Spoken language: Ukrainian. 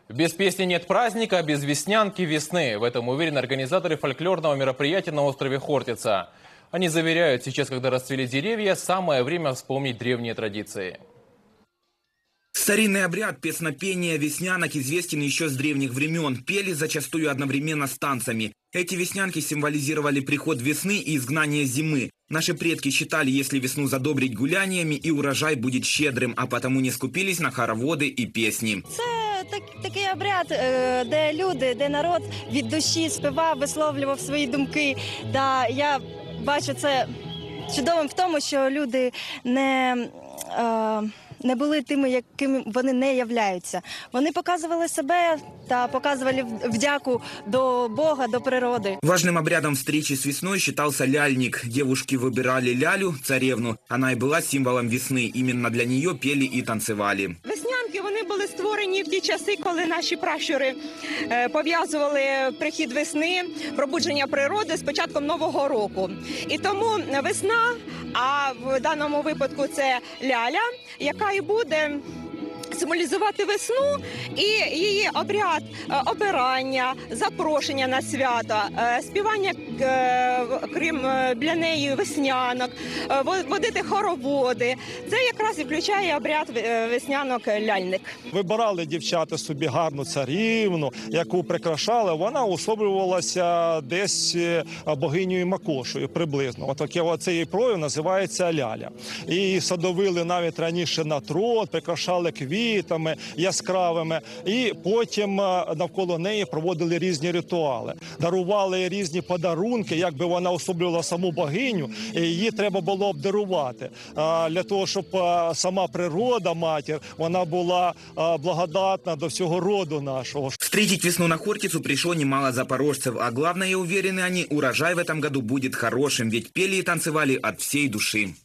Без песни нет праздника, без веснянки весны. В этом уверены организаторы фольклорного мероприятия на острове Хортица. Они заверяют, сейчас, когда расцвели деревья, самое время вспомнить древние традиции. Старинный обряд песнопения веснянок известен еще с древних времен. Пели зачастую одновременно с танцами. Эти веснянки символизировали приход весны и изгнание зимы. Наши предки считали, если весну задобрить гуляниями, и урожай будет щедрым, а потому не скупились на хороводи і пісні. Це такий обряд, де люди, де народ від душі співав, висловлював свої думки. Да, я бачу це чудовим в тому, що люди не були тими, якими вони не являються. Вони показували себе та показували вдяку до Бога, до природы. Важным обрядом встречи с весной считался ляльник. Девушки выбирали лялю, царевну. Она и была символом весны. Именно для нее пели и танцевали. Веснянки, вони були створені в ті часи, коли наші пращури пов'язували прихід весни, пробудження природи з початком Нового року. І тому весна, а в даному випадку це ляля, яка і буде символізувати весну, і її обряд обирання, запрошення на свято, співання, крім для неї, веснянок, водити хороводи. Це якраз і включає обряд веснянок-ляльник. Вибирали дівчата собі гарну царівну, яку прикрашали. Вона особлювалася десь богинею Макошею приблизно. Оцей її прояв називається ляля. І садовили навіть раніше на трон, прикрашали квітами яскравими. І потім навколо неї проводили різні ритуали. Дарували різні подарунки, якби вона особлювала саму богиню, і її треба було обдарувати. Для того, щоб сама природа, матір, вона була благодатна до всього роду нашого. Встретить весну на Хортицу пришло немало запорожцев, а главное, уверены они, урожай в этом году будет хорошим, ведь пели и танцевали от всей души.